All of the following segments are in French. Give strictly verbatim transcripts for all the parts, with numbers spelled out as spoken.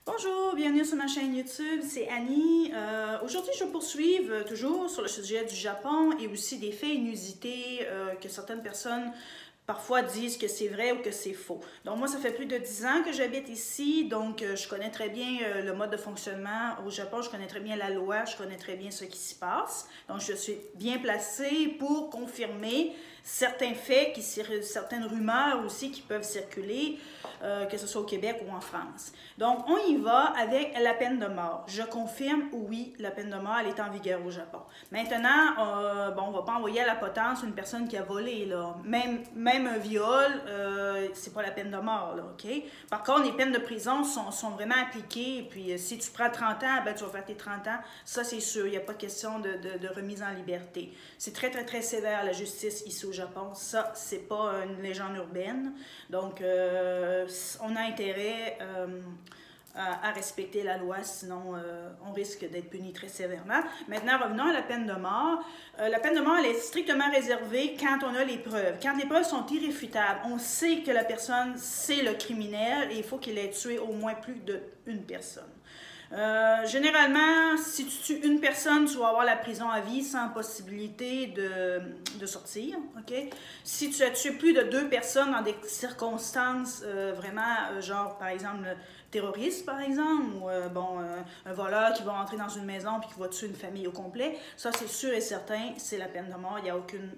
Bonjour, bienvenue sur ma chaîne YouTube, c'est Annie. Euh, Aujourd'hui, je vais poursuivre euh, toujours sur le sujet du Japon et aussi des faits inusités euh, que certaines personnes parfois disent que c'est vrai ou que c'est faux. Donc moi, ça fait plus de dix ans que j'habite ici, donc euh, je connais très bien euh, le mode de fonctionnement au Japon, je connais très bien la loi, je connais très bien ce qui s'y passe. Donc je suis bien placée pour confirmer certains faits, qui, certaines rumeurs aussi qui peuvent circuler, euh, que ce soit au Québec ou en France. Donc on y va avec la peine de mort. Je confirme, oui, la peine de mort, elle est en vigueur au Japon. Maintenant, euh, bon, on ne va pas envoyer à la potence une personne qui a volé, là. Même, même un viol, euh, c'est pas la peine de mort, là, OK? Par contre, les peines de prison sont, sont vraiment appliquées, et puis euh, si tu prends trente ans, ben, tu vas faire tes trente ans, ça c'est sûr, il n'y a pas de question de, de, de remise en liberté. C'est très, très, très sévère, la justice ici au Japon. Ça, c'est pas une légende urbaine. Donc, euh, on a intérêt euh, à, à respecter la loi, sinon euh, on risque d'être puni très sévèrement. Maintenant, revenons à la peine de mort. Euh, la peine de mort, elle est strictement réservée quand on a les preuves. Quand les preuves sont irréfutables, on sait que la personne, c'est le criminel et il faut qu'il ait tué au moins plus d'une personne. Euh, généralement, si tu tues une personne, tu vas avoir la prison à vie sans possibilité de, de sortir. Okay? Si tu as tué plus de deux personnes dans des circonstances euh, vraiment, euh, genre par exemple terroriste par exemple, ou euh, bon, euh, un voleur qui va entrer dans une maison et qui va tuer une famille au complet, ça c'est sûr et certain, c'est la peine de mort, il n'y a aucune...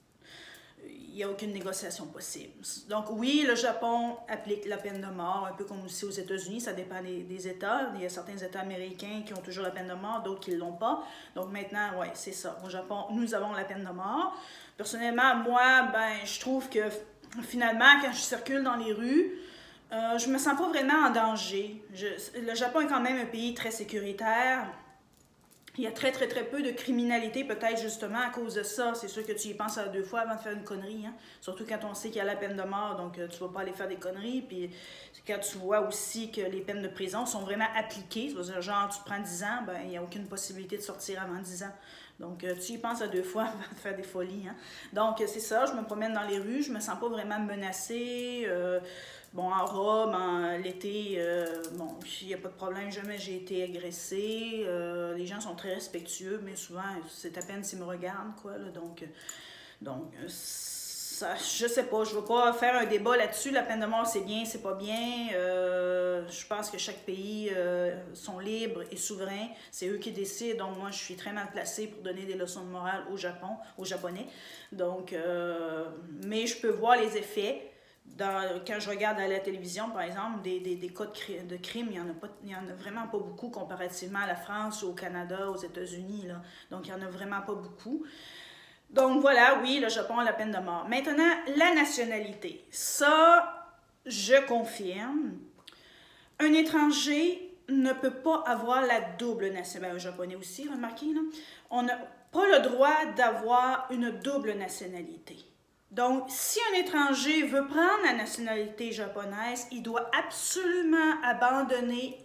il n'y a aucune négociation possible. Donc oui, le Japon applique la peine de mort, un peu comme aussi aux États-Unis, ça dépend des, des États. Il y a certains États américains qui ont toujours la peine de mort, d'autres qui ne l'ont pas. Donc maintenant, oui, c'est ça. Au Japon, nous avons la peine de mort. Personnellement, moi, ben, je trouve que finalement, quand je circule dans les rues, euh, je ne me sens pas vraiment en danger. Je, le Japon est quand même un pays très sécuritaire. Il y a très, très, très peu de criminalité, peut-être justement à cause de ça. C'est sûr que tu y penses à deux fois avant de faire une connerie, hein? Surtout quand on sait qu'il y a la peine de mort, donc euh, tu ne vas pas aller faire des conneries. Puis quand tu vois aussi que les peines de prison sont vraiment appliquées, c'est-à-dire genre tu prends dix ans, ben, il n'y a aucune possibilité de sortir avant dix ans. Donc euh, tu y penses à deux fois avant de faire des folies, hein? Donc euh, c'est ça, je me promène dans les rues, je me sens pas vraiment menacée. Euh, Bon, en robe, en l'été, euh, bon, il n'y a pas de problème, jamais j'ai été agressée. Euh, les gens sont très respectueux, mais souvent, c'est à peine s'ils me regardent, quoi, là, donc, donc ça, je sais pas, je ne veux pas faire un débat là-dessus. La peine de mort, c'est bien, c'est pas bien. Euh, je pense que chaque pays euh, sont libres et souverains. C'est eux qui décident, donc moi, je suis très mal placée pour donner des leçons de morale au Japon, aux Japonais. Donc, euh, mais je peux voir les effets. Dans, quand je regarde à la télévision, par exemple, des, des, des cas de, cri, de crime, il n'y en, en a vraiment pas beaucoup comparativement à la France, au Canada, aux États-Unis. Donc, il n'y en a vraiment pas beaucoup. Donc, voilà, oui, le Japon a la peine de mort. Maintenant, la nationalité. Ça, je confirme. Un étranger ne peut pas avoir la double nationalité. Un Japonais aussi, remarquez, là. On n'a pas le droit d'avoir une double nationalité. Donc, si un étranger veut prendre la nationalité japonaise, il doit absolument abandonner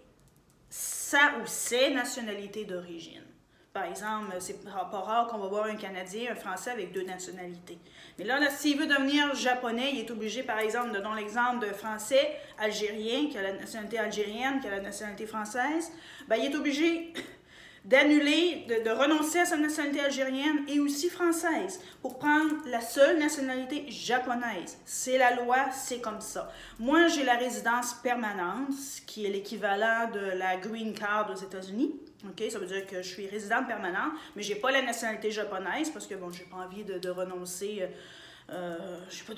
sa ou ses nationalités d'origine. Par exemple, c'est pas rare qu'on va voir un Canadien, un Français avec deux nationalités. Mais là, là s'il veut devenir japonais, il est obligé, par exemple, donnons l'exemple d'un Français algérien qui a la nationalité algérienne, qui a la nationalité française, ben, il est obligé d'annuler, de, de renoncer à sa nationalité algérienne et aussi française pour prendre la seule nationalité japonaise. C'est la loi, c'est comme ça. Moi, j'ai la résidence permanente, qui est l'équivalent de la green card aux États-Unis. Okay? Ça veut dire que je suis résidente permanente, mais je n'ai pas la nationalité japonaise parce que bon, je n'ai pas envie de, de renoncer... Euh, euh, j'ai pas,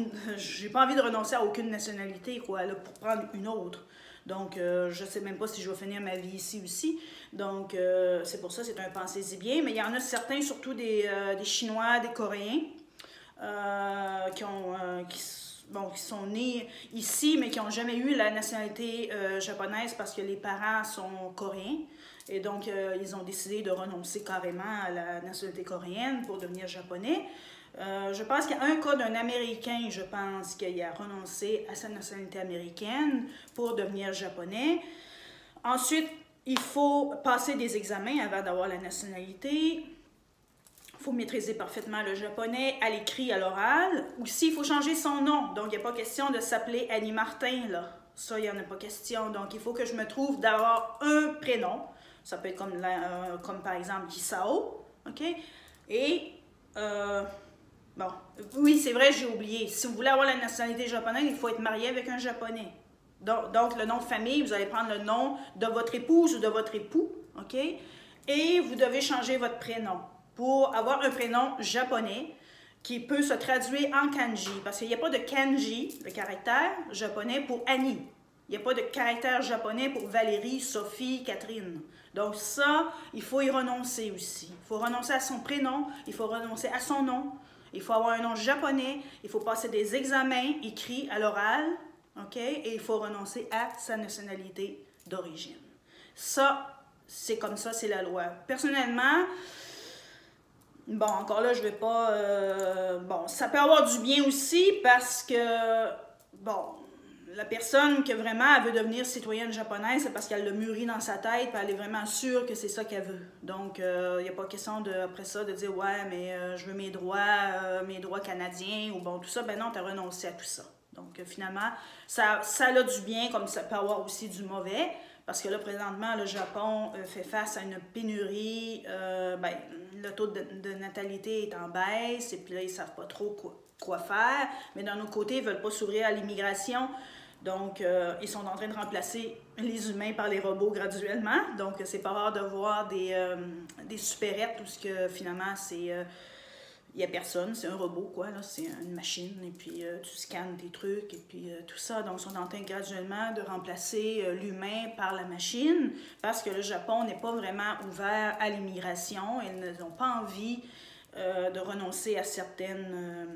pas envie de renoncer à aucune nationalité, quoi, là, pour prendre une autre. Donc, euh, je ne sais même pas si je vais finir ma vie ici aussi. Donc, euh, c'est pour ça, c'est un pensez-y bien. Mais il y en a certains, surtout des, euh, des Chinois, des Coréens, euh, qui, ont, euh, qui, bon, qui sont nés ici, mais qui n'ont jamais eu la nationalité euh, japonaise parce que les parents sont coréens. Et donc, euh, ils ont décidé de renoncer carrément à la nationalité coréenne pour devenir japonais. Euh, je pense qu'il y a un cas d'un Américain, je pense, qui a renoncé à sa nationalité américaine pour devenir japonais. Ensuite, il faut passer des examens avant d'avoir la nationalité. Il faut maîtriser parfaitement le japonais à l'écrit, à l'oral. Aussi, il faut changer son nom. Donc, il n'y a pas question de s'appeler Annie Martin, là. Ça, il n'y en a pas question. Donc, il faut que je me trouve d'avoir un prénom. Ça peut être comme, la, euh, comme par exemple Hisao. OK? Et, euh, bon, oui, c'est vrai, j'ai oublié. Si vous voulez avoir la nationalité japonaise, il faut être marié avec un Japonais. Donc, donc, le nom de famille, vous allez prendre le nom de votre épouse ou de votre époux. OK? Et vous devez changer votre prénom pour avoir un prénom japonais qui peut se traduire en kanji, parce qu'il n'y a pas de kanji, le caractère japonais, pour Annie. Il n'y a pas de caractère japonais pour Valérie, Sophie, Catherine. Donc ça, il faut y renoncer aussi. Il faut renoncer à son prénom, il faut renoncer à son nom, il faut avoir un nom japonais, il faut passer des examens écrits à l'oral, OK? Et il faut renoncer à sa nationalité d'origine. Ça, c'est comme ça, c'est la loi. Personnellement, bon, encore là, je vais pas... Euh, bon, ça peut avoir du bien aussi parce que, bon, la personne qui vraiment elle veut devenir citoyenne japonaise, c'est parce qu'elle l'a mûri dans sa tête, puis elle est vraiment sûre que c'est ça qu'elle veut. Donc, il euh, n'y a pas question de, après ça de dire « Ouais, mais euh, je veux mes droits, euh, mes droits canadiens » ou bon, tout ça. Ben non, tu as renoncé à tout ça. Donc, euh, finalement, ça, ça a du bien comme ça peut avoir aussi du mauvais. Parce que là, présentement, le Japon euh, fait face à une pénurie. Euh, ben, le taux de, de natalité est en baisse, et puis là, ils ne savent pas trop quoi, quoi faire. Mais d'un autre côté, ils ne veulent pas s'ouvrir à l'immigration. Donc, euh, ils sont en train de remplacer les humains par les robots graduellement. Donc, c'est pas rare de voir des, euh, des supérettes où ce que, finalement, c'est... Euh, il n'y a personne, c'est un robot, quoi, là, c'est une machine, et puis euh, tu scannes tes trucs, et puis euh, tout ça. Donc, ils sont en train graduellement de remplacer euh, l'humain par la machine, parce que le Japon n'est pas vraiment ouvert à l'immigration. Ils n'ont pas envie euh, de renoncer à certaines... Euh,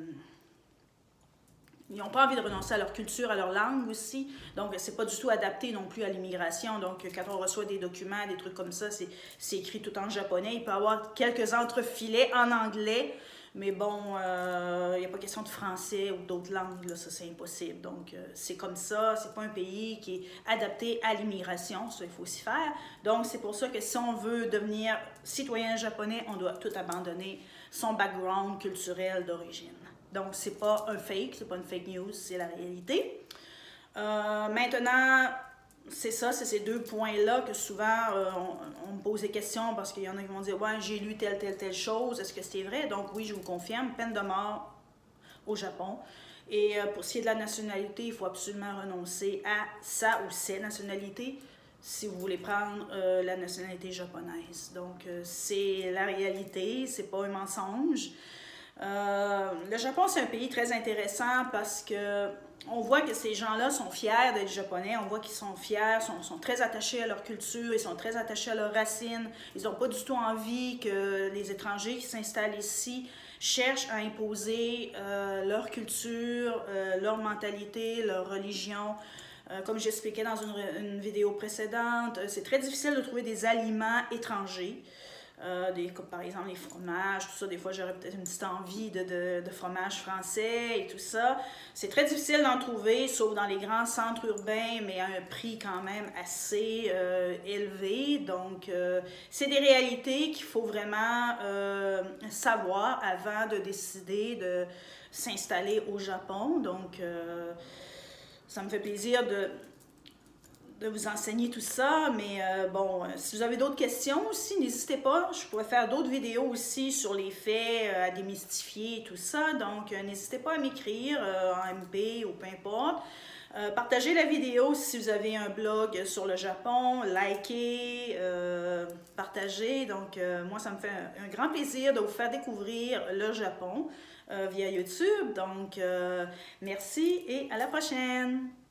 ils n'ont pas envie de renoncer à leur culture, à leur langue aussi. Donc, c'est pas du tout adapté non plus à l'immigration. Donc, quand on reçoit des documents, des trucs comme ça, c'est écrit tout en japonais. Il peut y avoir quelques entrefilets en anglais, mais bon, il euh, n'y a pas question de français ou d'autres langues, là, ça c'est impossible. Donc, euh, c'est comme ça, c'est pas un pays qui est adapté à l'immigration, ça il faut aussi faire. Donc, c'est pour ça que si on veut devenir citoyen japonais, on doit tout abandonner son background culturel d'origine. Donc, c'est pas un fake, c'est pas une fake news, c'est la réalité. Euh, maintenant, c'est ça, c'est ces deux points-là que souvent euh, on, on me pose des questions parce qu'il y en a qui vont dire « Ouais, j'ai lu telle, telle, telle chose, est-ce que c'est vrai? » Donc oui, je vous confirme, peine de mort au Japon. Et euh, pour ce qui est de la nationalité, il faut absolument renoncer à sa ou ses nationalités si vous voulez prendre euh, la nationalité japonaise. Donc euh, c'est la réalité, c'est pas un mensonge. Euh, le Japon, c'est un pays très intéressant parce que on voit que ces gens-là sont fiers d'être japonais, on voit qu'ils sont fiers, sont, sont très attachés à leur culture, ils sont très attachés à leurs racines, ils n'ont pas du tout envie que les étrangers qui s'installent ici cherchent à imposer euh, leur culture, euh, leur mentalité, leur religion. Euh, comme j'expliquais dans une, une vidéo précédente, c'est très difficile de trouver des aliments étrangers. Euh, des, comme par exemple les fromages, tout ça, des fois j'aurais peut-être une petite envie de, de, de fromage français et tout ça. C'est très difficile d'en trouver, sauf dans les grands centres urbains, mais à un prix quand même assez euh, élevé. Donc, euh, c'est des réalités qu'il faut vraiment euh, savoir avant de décider de s'installer au Japon. Donc, euh, ça me fait plaisir de... de vous enseigner tout ça, mais euh, bon, si vous avez d'autres questions aussi, n'hésitez pas. Je pourrais faire d'autres vidéos aussi sur les faits euh, à démystifier et tout ça, donc euh, n'hésitez pas à m'écrire euh, en M P ou peu importe. Euh, partagez la vidéo si vous avez un blog sur le Japon, likez, euh, partagez. Donc, euh, moi, ça me fait un, un grand plaisir de vous faire découvrir le Japon euh, via YouTube. Donc, euh, merci et à la prochaine!